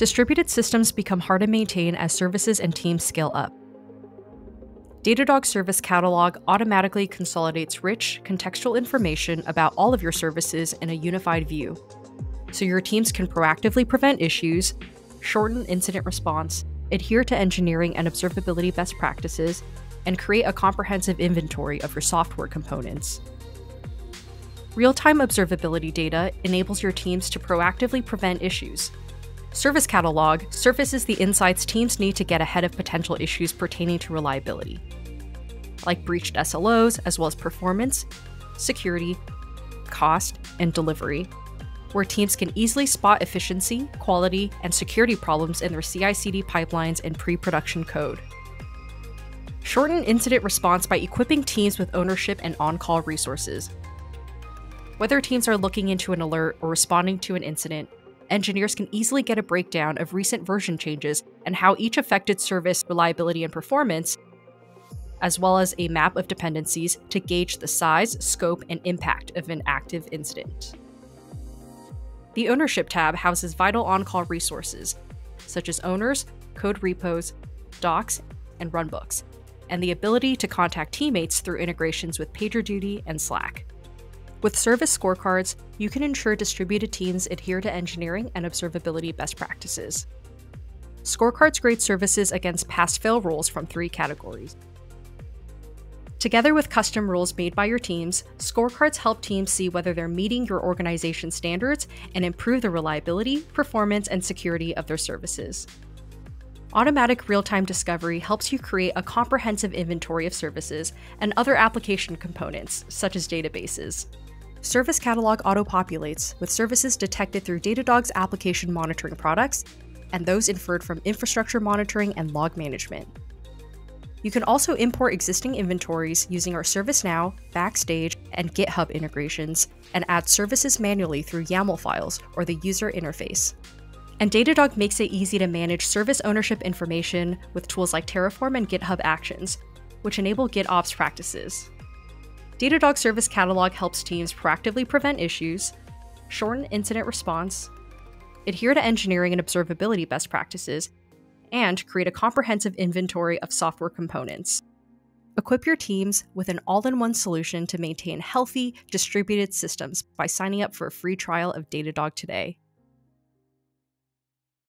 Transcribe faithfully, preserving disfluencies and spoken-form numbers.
Distributed systems become hard to maintain as services and teams scale up. Datadog Service Catalog automatically consolidates rich, contextual information about all of your services in a unified view, so your teams can proactively prevent issues, shorten incident response, adhere to engineering and observability best practices, and create a comprehensive inventory of your software components. Real-time observability data enables your teams to proactively prevent issues. Service Catalog surfaces the insights teams need to get ahead of potential issues pertaining to reliability, like breached S L Os, as well as performance, security, cost, and delivery, where teams can easily spot efficiency, quality, and security problems in their C I C D pipelines and pre-production code. Shorten incident response by equipping teams with ownership and on-call resources. Whether teams are looking into an alert or responding to an incident, engineers can easily get a breakdown of recent version changes and how each affected service reliability and performance, as well as a map of dependencies to gauge the size, scope, and impact of an active incident. The Ownership tab houses vital on-call resources, such as owners, code repos, docs, and runbooks, and the ability to contact teammates through integrations with PagerDuty and Slack. With service scorecards, you can ensure distributed teams adhere to engineering and observability best practices. Scorecards grade services against pass-fail rules from three categories. Together with custom rules made by your teams, scorecards help teams see whether they're meeting your organization's standards and improve the reliability, performance, and security of their services. Automatic real-time discovery helps you create a comprehensive inventory of services and other application components, such as databases. Service Catalog auto-populates with services detected through Datadog's application monitoring products and those inferred from infrastructure monitoring and log management. You can also import existing inventories using our ServiceNow, Backstage, and GitHub integrations, and add services manually through YAML files or the user interface. And Datadog makes it easy to manage service ownership information with tools like Terraform and GitHub Actions, which enable GitOps practices. Datadog Service Catalog helps teams proactively prevent issues, shorten incident response, adhere to engineering and observability best practices, and create a comprehensive inventory of software components. Equip your teams with an all-in-one solution to maintain healthy, distributed systems by signing up for a free trial of Datadog today.